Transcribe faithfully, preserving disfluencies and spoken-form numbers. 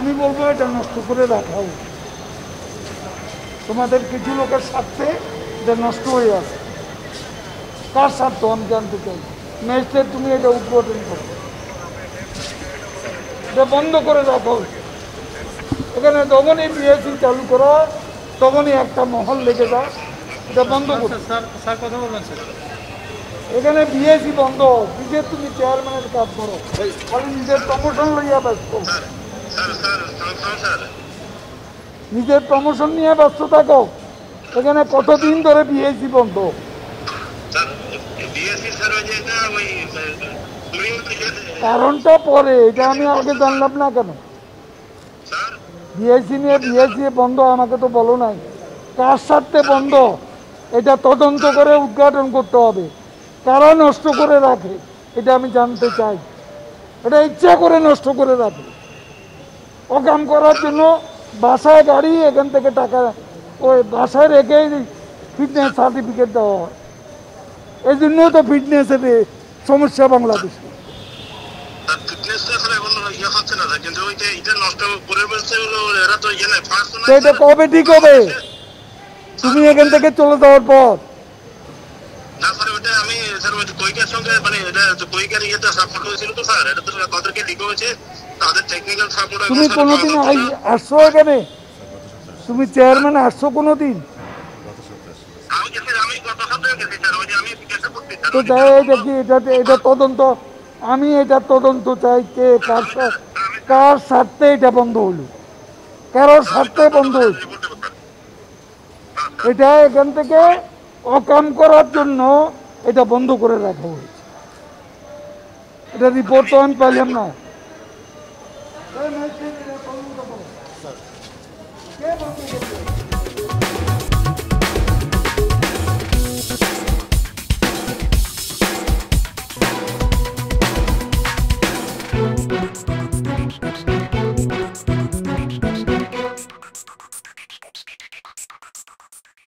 আমি বলবো এটা নষ্ট করে রাখা উচিত। তোমাদের কিছু লোকের স্বার্থে এটা নষ্ট হয়ে আছে। কার স্বার্থ আমি জানতে চাই। ম্যাজিস্ট্রেট তুমি এটা উদ্বোধন করো, এটা বন্ধ করে রাখা উচিত। এখানে যখনই বিএসসি চালু করা তখনই একটা মহল লেগে যায়, এটা বন্ধ করো। এখানে বিএসসি বন্ধ, নিজের তুমি চেয়ারম্যানের কাজ করো, খালি নিজের প্রমোশন লইয়া ব্যস্ত, নিজের প্রমোশন নিয়ে ব্যস্ত থাকো। এখানে কতদিন ধরে বিএসসি বন্ধ? কারণটা পরে, এটা আমি আগে জানলাম না কেন? বিএসসি নিয়ে বিএসসি বন্ধ আমাকে তো বলো নাই। কার স্বার্থে বন্ধ এটা তদন্ত করে উদ্ঘাটন করতে হবে। কারা নষ্ট করে রাখে এটা আমি জানতে চাই। এটা ইচ্ছা করে নষ্ট করে রাখে, অকাম করার জন্য। বাসায় গাড়ি, এখান থেকে টাকা ওই বাসায় রেখেই ফিটনেস সার্টিফিকেট দেওয়া হয়। এই জন্যও তো ফিটনেসের সমস্যা বাংলাদেশে। এটা কবে ঠিক হবে? তুমি এখান থেকে চলে যাওয়ার পর তুমি কোনোদিন আসছো এখানে? তুমি চেয়ারম্যান আসছো কোনোদিন? তো যাই দেখি এটা এটা তদন্ত, আমি এটা তদন্ত চাই। কে কার কার স্বার্থে এটা বন্ধ হলো, কারোর স্বার্থে বন্ধ হলো। এটা এখান থেকে অকাম করার জন্য এটা বন্ধ করে রাখা হয়েছে। এটা রিপোর্ট তো আমি পাইলাম না। কে বন্ধ করবে?